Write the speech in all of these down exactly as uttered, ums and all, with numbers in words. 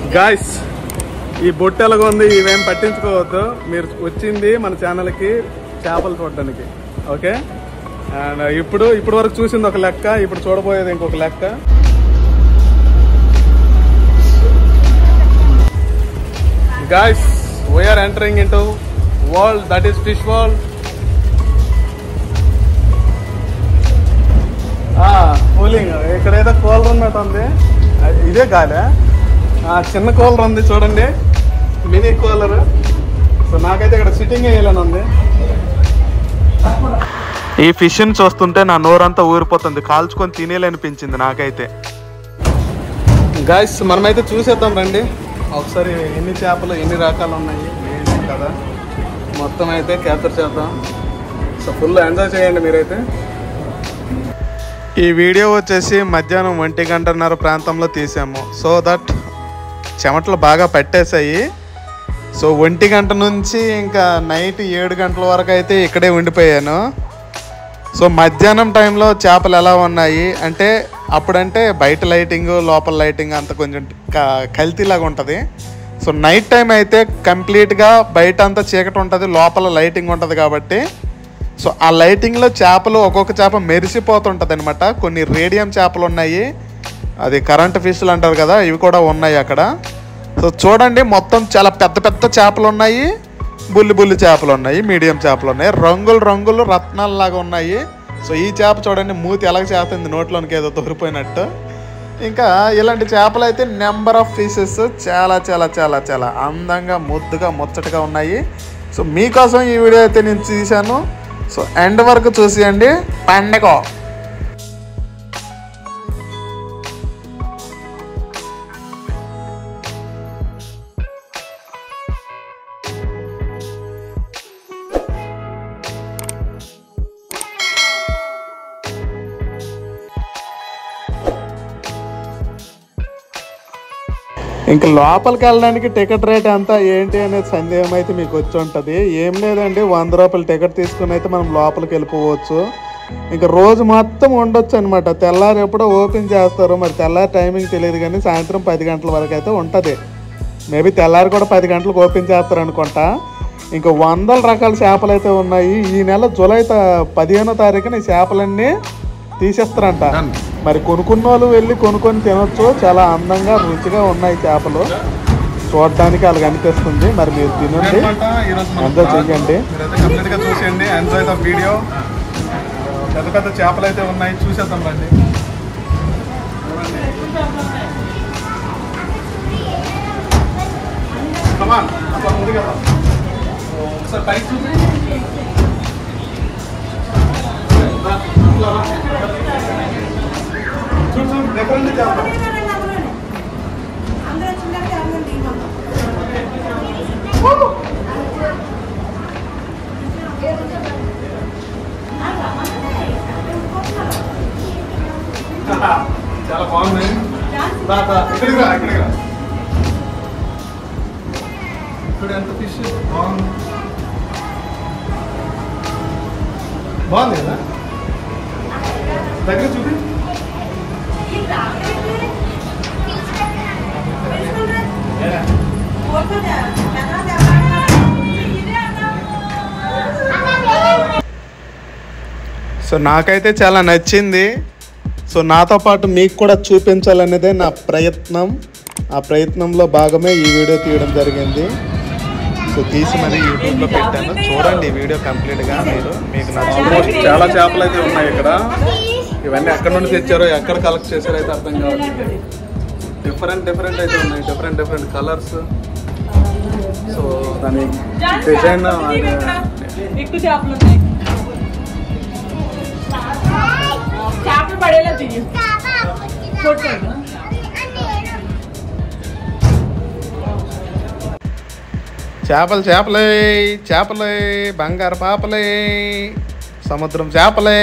Guys ఈ బొట్టు ఎలాగ ఉంది ఇవేం పట్టించుకోవద్దు. మీరు వచ్చింది మన ఛానల్కి చేపలు చూడడానికి. ఓకే, అండ్ ఇప్పుడు ఇప్పుడు వరకు చూసింది ఒక లెక్క, ఇప్పుడు చూడబోయేది ఇంకొక లెక్క. Guys, we are entering into world that is fish world. Cooling ఇక్కడ ఏదో కూలర్ ఉన్నట్టు ఉంది. ఇదే గాలి, చిన్న కూలర్ ఉంది చూడండి, మినీ కూలర్. సో నాకైతే ఇక్కడ సిట్టింగ్ వేయాలని ఉంది. ఈ ఫిష్ని చూస్తుంటే నా నోరంతా ఊరిపోతుంది, కాల్చుకొని తినేయాలనిపించింది నాకైతే. గాయ్స్, మనమైతే చూసేద్దాం రండి ఒకసారి ఎన్ని చేపలు ఎన్ని రకాలు ఉన్నాయి ఏంటి కదా మొత్తం అయితే క్యాప్చర్ చేద్దాం. సో ఫుల్ ఎంజాయ్ చేయండి మీరైతే. ఈ వీడియో వచ్చేసి మధ్యాహ్నం ఒంటి గంటన్నర ప్రాంతంలో తీసాము. సో దట్ చెమటలు బాగా పట్టేశాయి. సో ఒంటి గంట నుంచి ఇంకా నైట్ ఏడు గంటల వరకు అయితే ఇక్కడే ఉండిపోయాను. సో మధ్యాహ్నం టైంలో చేపలు ఎలా ఉన్నాయి అంటే, అప్పుడంటే బయట లైటింగ్ లోపల లైటింగ్ అంత కొంచెం కల్తీలాగా ఉంటుంది. సో నైట్ టైం అయితే కంప్లీట్గా బయట అంతా చీకటి ఉంటుంది, లోపల లైటింగ్ ఉంటుంది కాబట్టి సో ఆ లైటింగ్లో చేపలు ఒక్కొక్క చేప మెరిసిపోతుంటుంది అనమాట. కొన్ని రేడియం చేపలు ఉన్నాయి, అది కరెంట్ ఫిష్లు అంటారు కదా, ఇవి కూడా ఉన్నాయి అక్కడ. సో చూడండి మొత్తం చాలా పెద్ద పెద్ద చేపలు ఉన్నాయి, బుల్లి బుల్లి చేపలు ఉన్నాయి, మీడియం చేపలు ఉన్నాయి, రంగులు రంగులు రత్నాలలాగా ఉన్నాయి. సో ఈ చేప చూడండి మూతి ఎలాగ చేస్తుంది, నోట్లోనికి ఏదో తొరిపోయినట్టు. ఇంకా ఇలాంటి చేపలు అయితే నెంబర్ ఆఫ్ పీసెస్ చాలా చాలా చాలా చాలా అందంగా ముద్దుగా ముచ్చటగా ఉన్నాయి. సో మీకోసం ఈ వీడియో అయితే నేను తీశాను. సో ఎండ్ వరకు చూసేయండి పండగ. ఇంకా లోపలికి వెళ్ళడానికి టికెట్ రేట్ ఎంత ఏంటి అనేది సందేహం అయితే మీకు వచ్చి ఉంటుంది. ఏం లేదండి, వంద రూపాయలు టికెట్ తీసుకుని అయితే మనం లోపలికి వెళ్ళిపోవచ్చు. ఇంకా రోజు మొత్తం ఉండొచ్చు అనమాట. తెల్లారి ఎప్పుడో ఓపెన్ చేస్తారు, మరి తెల్లారి టైమింగ్ తెలియదు కానీ సాయంత్రం పది గంటల వరకు అయితే ఉంటుంది. మేబీ తెల్లారి కూడా పది గంటలకు ఓపెన్ చేస్తారు అనుకుంటా. ఇంకా వందల రకాల చేపలు అయితే ఉన్నాయి. ఈ నెల జూలై పదిహేనో తారీఖున ఈ చేపలన్నీ తీసేస్తారంట. మరి కొనుక్కున్న వాళ్ళు వెళ్ళి కొనుక్కొని తినొచ్చు. చాలా అందంగా రుచిగా ఉన్నాయి చేపలు, చూడడానికి అలాగ అనిపిస్తుంది. మరి మీరు తినండి, ఎంజాయ్ చేయండి. కంప్లీట్గా చూసేయండి, ఎంజాయ్ ద వీడియో. పెద్ద పెద్ద చేపలు అయితే ఉన్నాయి, చూసేద్దాం రండి. ఒకసారి పైకి చూసి డిఫరెంట్ చేప. చాలా బాగుంది. ఇక్కడికి రా, ఇక్కడికి రా. ఇక్కడ ఎంత ఫిష్ బాగుంది, బాగుంది కదా. దగ్గర చూపి. సో నాకైతే చాలా నచ్చింది. సో నాతో పాటు మీకు కూడా చూపించాలనేదే నా ప్రయత్నం. ఆ ప్రయత్నంలో భాగమే ఈ వీడియో తీయడం జరిగింది. సో తీసి మరి యూట్యూబ్లో పెట్టాను, చూడండి ఈ వీడియో కంప్లీట్గా. మీరు మీకు నచ్చిన చాలా చేపలు అయితే ఉన్నాయి ఇక్కడ. ఇవన్నీ ఎక్కడ నుండి తెచ్చారో ఎక్కడ కలెక్ట్ చేశారో అయితే అర్థం కావట్లేదు. డిఫరెంట్ డిఫరెంట్ అయితే ఉన్నాయి, డిఫరెంట్ డిఫరెంట్ కలర్స్. సో దాని డిజైన్ చేపలు చేపలే చేపలే బంగారు పాపలే సముద్రం చేపలే.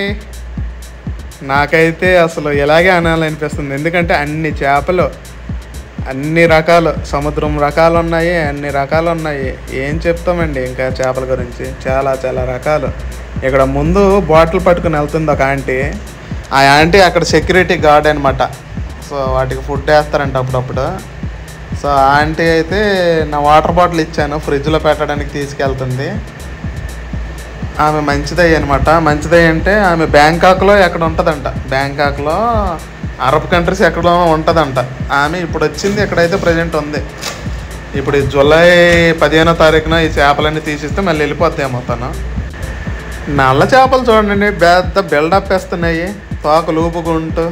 నాకైతే అసలు ఎలాగే అనాలనిపిస్తుంది, ఎందుకంటే అన్ని చేపలు అన్ని రకాలు సముద్రం రకాలు ఉన్నాయి, అన్ని రకాలు ఉన్నాయి. ఏం చెప్తామండి ఇంకా చేపల గురించి, చాలా చాలా రకాలు. ఇక్కడ ముందు బాటిల్ పట్టుకుని వెళ్తుంది ఒక ఆంటీ. ఆ ఆంటీ అక్కడ సెక్యూరిటీ గార్డ్ అనమాట. సో వాటికి ఫుడ్ వేస్తారంట అప్పుడప్పుడు. సో ఆంటీ అయితే నా వాటర్ బాటిల్ ఇచ్చాను, ఫ్రిడ్జ్లో పెట్టడానికి తీసుకెళ్తుంది. ఆమె మంచిదయ్య అనమాట. మంచిదయ్య అంటే ఆమె బ్యాంకాక్లో ఎక్కడ ఉంటుందంట, బ్యాంకాక్లో అరబ్ కంట్రీస్ ఎక్కడో ఉంటుందంట. ఆమె ఇప్పుడు వచ్చింది ఎక్కడైతే ప్రజెంట్ ఉంది. ఇప్పుడు జూలై పదిహేనో తారీఖున ఈ చేపలన్నీ తీసిస్తే మళ్ళీ వెళ్ళిపోతాయేమో తను. నల్ల చేపలు చూడండి, పెద్ద బిల్డప్ వేస్తున్నాయి, తోకలు ఊపుకుంటూ.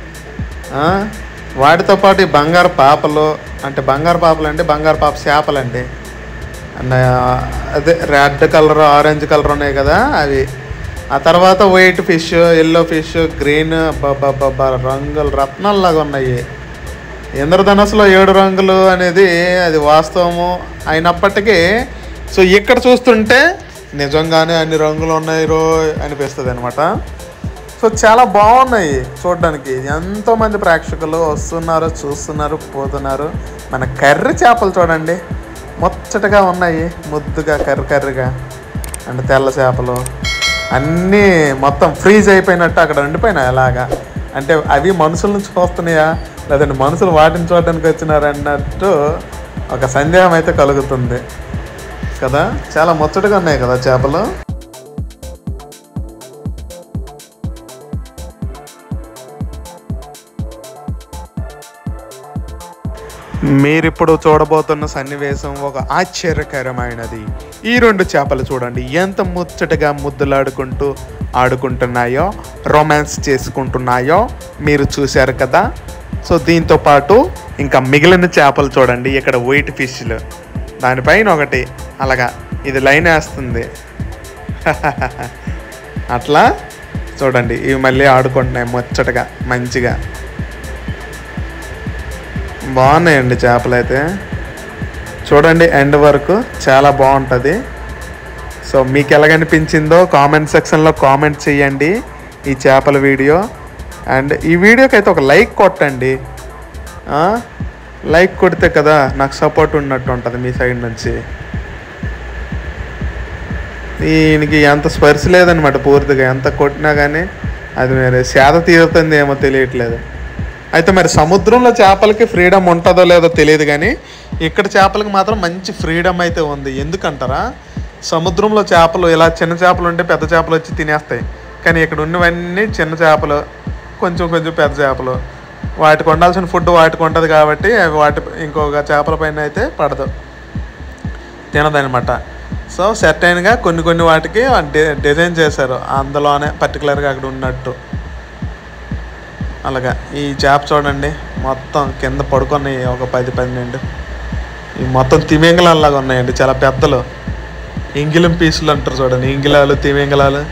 వాటితో పాటు ఈ బంగారు పాపలు, అంటే బంగారు పాపలు అంటే బంగారు పాప చేపలండి. అండ్ అదే రెడ్ కలర్, ఆరెంజ్ కలర్ ఉన్నాయి కదా అవి. ఆ తర్వాత white fish, yellow fish, green, బాబా రంగులు రత్నాల్లాగా ఉన్నాయి. ఇంద్రధనస్సులో ఏడు రంగులు అనేది అది వాస్తవము అయినప్పటికీ సో ఇక్కడ చూస్తుంటే నిజంగానే అన్ని రంగులు ఉన్నాయి రో అనిపిస్తుంది అనమాట. సో చాలా బాగున్నాయి చూడడానికి. ఎంతోమంది ప్రేక్షకులు వస్తున్నారు, చూస్తున్నారు, పోతున్నారు. మన కర్రీ చేపలు చూడండి, ముచ్చటగా ఉన్నాయి, ముద్దుగా కర్రీ కర్రీగా. అంటే తెల్ల చేపలు అన్నీ మొత్తం ఫ్రీజ్ అయిపోయినట్టు అక్కడ ఉండిపోయినాయి. అలాగా అంటే అవి మనుషులను చూస్తున్నాయా లేదంటే మనుషులు వాటిని చూడడానికి వచ్చినారు అన్నట్టు ఒక సందేహం అయితే కలుగుతుంది కదా. చాలా ముచ్చటగా ఉన్నాయి కదా చేపలు. మీరిప్పుడు చూడబోతున్న సన్నివేశం ఒక ఆశ్చర్యకరమైనది. ఈ రెండు చేపలు చూడండి ఎంత ముచ్చటగా ముద్దులాడుకుంటూ ఆడుకుంటున్నాయో, రొమాన్స్ చేసుకుంటున్నాయో మీరు చూశారు కదా. సో దీంతో పాటు ఇంకా మిగిలిన చేపలు చూడండి. ఇక్కడ వైట్ ఫిష్లు, దానిపైన ఒకటి అలాగా ఇది లైన్ వేస్తుంది. అట్లా చూడండి ఇవి మళ్ళీ ఆడుకుంటున్నాయి ముచ్చటగా మంచిగా. బాగున్నాయండి చేపలు అయితే చూడండి ఎండ్ వరకు చాలా బాగుంటుంది. సో మీకు ఎలాగనిపించిందో కామెంట్ సెక్షన్లో కామెంట్ చేయండి ఈ చేపల వీడియో. అండ్ ఈ వీడియోకి అయితే ఒక లైక్ కొట్టండి. లైక్ కొడితే కదా నాకు సపోర్ట్ ఉన్నట్టు ఉంటుంది మీ సైడ్ నుంచి. దీనికి ఎంత స్పర్శ లేదనమాట పూర్తిగా, ఎంత కొట్టినా కానీ అది మరి సేద తీరుతుంది ఏమో తెలియట్లేదు. అయితే మరి సముద్రంలో చేపలకి ఫ్రీడమ్ ఉంటుందో లేదో తెలియదు కానీ ఇక్కడ చేపలకి మాత్రం మంచి ఫ్రీడమ్ అయితే ఉంది. ఎందుకంటారా, సముద్రంలో చేపలు ఇలా చిన్న చేపలు ఉంటే పెద్ద చేపలు వచ్చి తినేస్తాయి. కానీ ఇక్కడ ఉన్నవన్నీ చిన్న చేపలు, కొంచెం కొంచెం పెద్ద చేపలు. వాటికి వండాల్సిన ఫుడ్ వాటికి ఉంటుంది కాబట్టి అవి వాటి ఇంకొక చేపల పైన అయితే పడదు, తినదనమాట. సో సర్టైన్గా కొన్ని కొన్ని వాటికి డిజైన్ చేశారు అందులోనే పర్టికులర్గా అక్కడ ఉన్నట్టు. అలాగా ఈ చేప చూడండి మొత్తం కింద పడుకున్నాయి ఒక పది పన్నెండు. ఈ మొత్తం తిమింగలాల్లాగా ఉన్నాయండి, చాలా పెద్దలు. ఇంగిలం పీసులు అంటారు చూడండి, ఇంగిలాలు, తిమింగలాలు.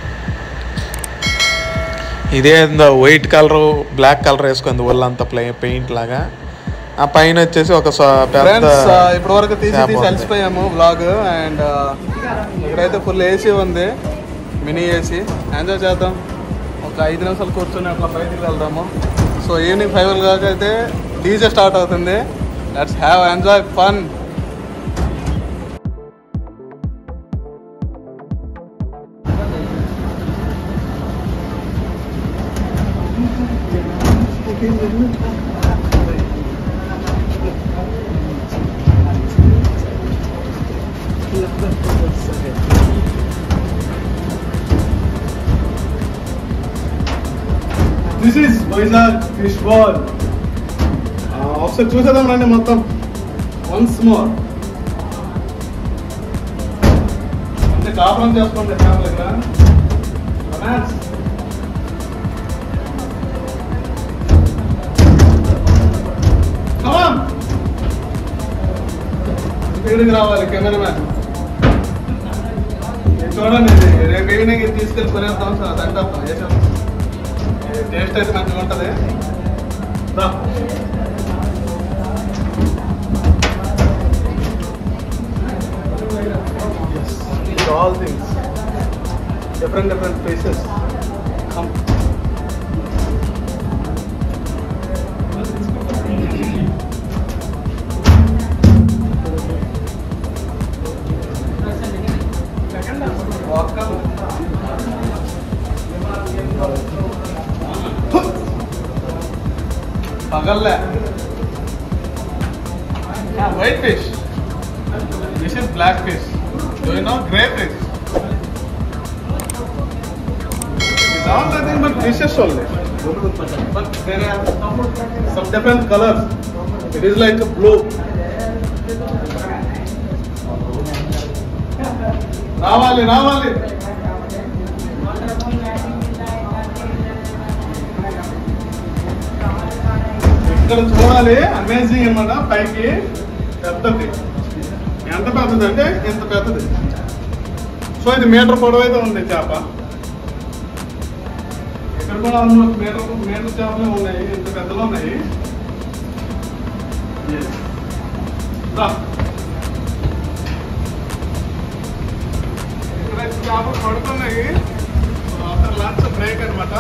ఇదే వైట్ కలర్ బ్లాక్ కలర్ వేసుకుంది ఒళ్ళంతా ప్లే పెయింట్ లాగా. ఆ పైన వచ్చేసి ఒక పెద్ద. ఇప్పటి వరకు తీసి తీసి అలసిపోయాము వ్లాగ్. అండ్ ఇక్కడైతే ఫుల్ ఏసీ ఉంది, మినీ ఏసీ. ఎంజాయ్ చేద్దాం, ఒక ఐదు నిమిషాలు కూర్చొని అట్లా బయటికి వెళ్దాము. సో ఈవినింగ్ ఫైవ్ కాక అయితే డీజే స్టార్ట్ అవుతుంది. Let's have enjoy fun. This is Vizag fish ball. ఒకసారి చూసేద్దాం రండి మొత్తం వన్స్ మోర్. అంటే కాపురం చేసుకోండి ఫ్యామిలీగా. స్పీడ్కి రావాలి కెమెరామ్యాన్. చూడండి రేపు ఈవినింగ్ ఇది తీసుకెళ్ళి కొనేద్దాం సార్. దండప్ప చేసాం, టేస్ట్ అయితే మంచిగా ఉంటుంది. All things different different places. పగల్లే white fish. This is black fish. Do you know grey fish? It's all nothing but fishes only. But there are some different colors. It is like a blue. రావాలి రావాలి. ఇక్కడ చూడాలి, amazing అన్నమాట. పైకి పెద్దది, ఎంత పెద్దది అంటే ఎంత పెద్దది. సో ఇది మీటర్ పొడవు అయితే ఉంది చేప. ఇక్కడ కూడా ఆల్మోస్ట్ మీటర్ మీటర్ చేపలే ఉన్నాయి, ఇంత పెద్దలో ఉన్నాయి. ఇక్కడ చేపలు పడుతున్నాయి. ఆఫ్టర్ లంచ్ బ్రేక్ అనమాట.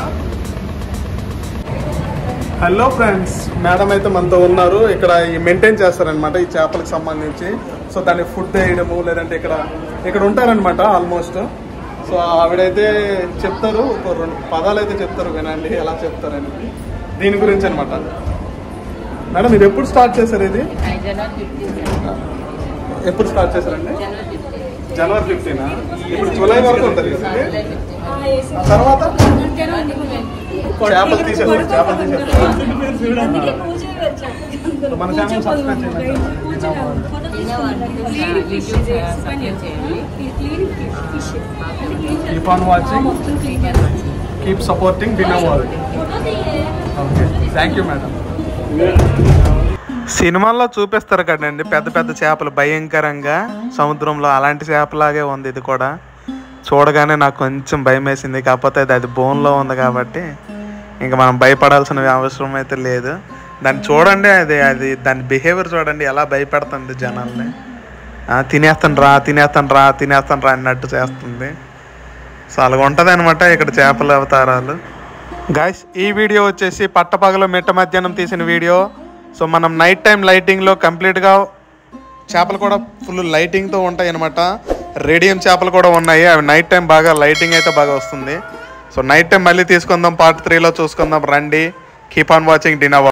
హలో ఫ్రెండ్స్, మేడం అయితే మనతో ఉన్నారు. ఇక్కడ మెయింటైన్ చేస్తారనమాట ఈ చేపలకు సంబంధించి. సో దాన్ని ఫుడ్ వేయడము, లేదంటే ఇక్కడ ఇక్కడ ఉంటారనమాట ఆల్మోస్ట్. సో ఆవిడైతే చెప్తారు, ఒక రెండు పదాలు అయితే చెప్తారు, వినండి ఎలా చెప్తారని దీని గురించి అనమాట. మేడం మీరు ఎప్పుడు స్టార్ట్ చేశారు ఇది? ఎప్పుడు స్టార్ట్ చేశారండి? జనవరి ఫిఫ్టీనా? ఇప్పుడు జూలై వరకు ఉంటుంది తర్వాత చేపలు తీసేస్తారు. చేపలు తీసేస్తారు. మన ఛానల్ సబ్స్క్రైబ్ చేయండి. Keep on watching, keep supporting డిన్నా world. Okay, thank you madam. సినిమాల్లో చూపిస్తారు కదండి పెద్ద పెద్ద చేపలు భయంకరంగా సముద్రంలో, అలాంటి చేపలాగే ఉంది ఇది కూడా. చూడగానే నాకు కొంచెం భయం వేసింది. కాకపోతే అది అది బోన్లో ఉంది కాబట్టి ఇంకా మనం భయపడాల్సిన అవసరం అయితే లేదు. దాన్ని చూడండి, అది అది దాని బిహేవియర్ చూడండి ఎలా భయపెడుతుంది జనాల్ని. తినేస్తాను రా తినేస్తాను రా తినేస్తాను రా అన్నట్టు చేస్తుంది. సో అలాగ ఉంటుంది అనమాట ఇక్కడ చేపల అవతారాలు. గాయ్స్, ఈ వీడియో వచ్చేసి పట్టపగలు మిట్ట మధ్యాహ్నం తీసిన వీడియో. సో మనం నైట్ టైం లైటింగ్లో కంప్లీట్గా చేపలు కూడా ఫుల్ లైటింగ్తో ఉంటాయి అనమాట. రేడియం చేపలు కూడా ఉన్నాయి, అవి నైట్ టైం బాగా లైటింగ్ అయితే బాగా వస్తుంది. సో నైట్ టైం మళ్ళీ తీసుకుందాం, పార్ట్ త్రీలో చూసుకుందాం. రండి, కీప్ ఆన్ వాచింగ్ డిన్నా.